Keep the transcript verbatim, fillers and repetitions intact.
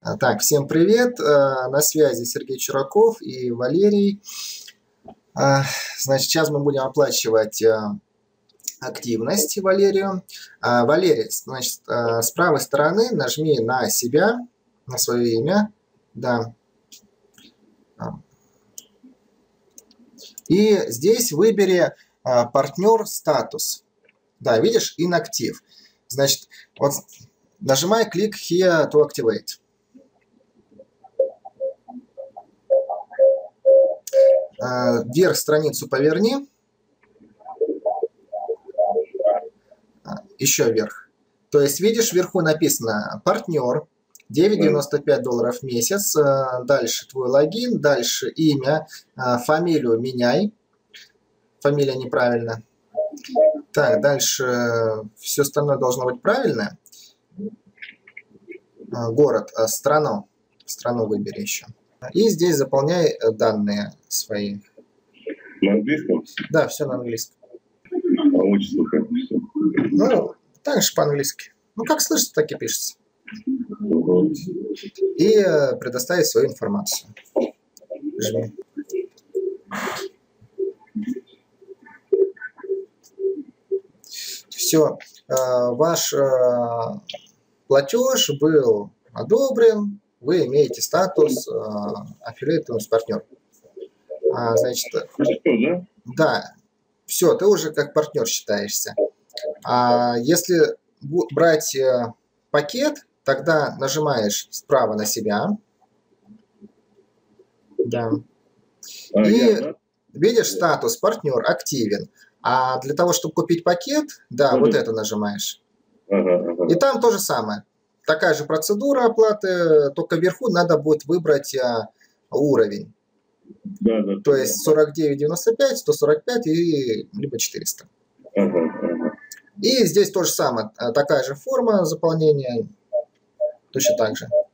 Так, всем привет. На связи Сергей Чураков и Валерий. Значит, сейчас мы будем оплачивать активность Валерию. Валерий, значит, с правой стороны нажми на себя, на свое имя. Да. И здесь выбери партнер статус. Да, видишь, inactive. Значит, вот нажимай click here to activate. Вверх страницу поверни. Еще вверх. То есть, видишь, вверху написано партнер, девять девяносто пять долларов в месяц. Дальше твой логин, дальше имя, фамилию меняй. Фамилия неправильно. Так, дальше все остальное должно быть правильно. Город, страну. Страну выбери еще. И здесь заполняй данные свои. На английском? Да, все на английском. А отчество как все? Ну, так же по-английски. Ну, как слышится, так и пишется. Угу. И предоставить свою информацию. Жми. Все. Ваш платеж был одобрен. Вы имеете статус affiliate партнер. Значит, да? Да. Все, ты уже как партнер считаешься. А если брать пакет, тогда нажимаешь справа на себя. Да. А, и я, да? видишь, статус партнер активен. А для того, чтобы купить пакет, да, угу. Вот это нажимаешь. Ага, ага. И там то же самое. Такая же процедура оплаты, только вверху надо будет выбрать а, уровень. Да, да, то да, есть да. сорок девять девяносто пять, сто сорок пять и либо четыреста. Ага, ага. И здесь то же самое. Такая же форма заполнения. Точно так же.